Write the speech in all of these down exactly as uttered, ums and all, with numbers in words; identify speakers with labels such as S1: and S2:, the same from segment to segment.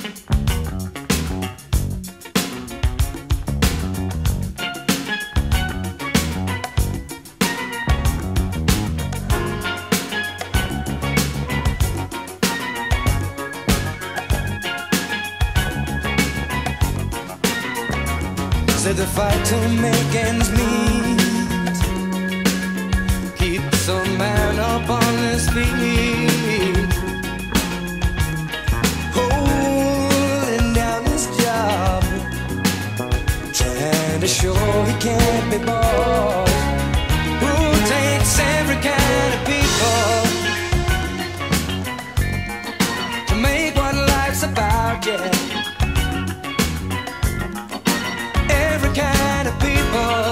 S1: Said the fight to make ends meet keeps a man up on his feet, holding down his job, trying to show he can't be bought. Who takes every kind of people to make what life's about, yeah. Kind of people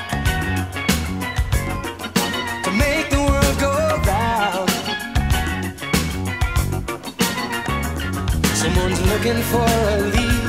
S1: to make the world go round. Someone's looking for a lead,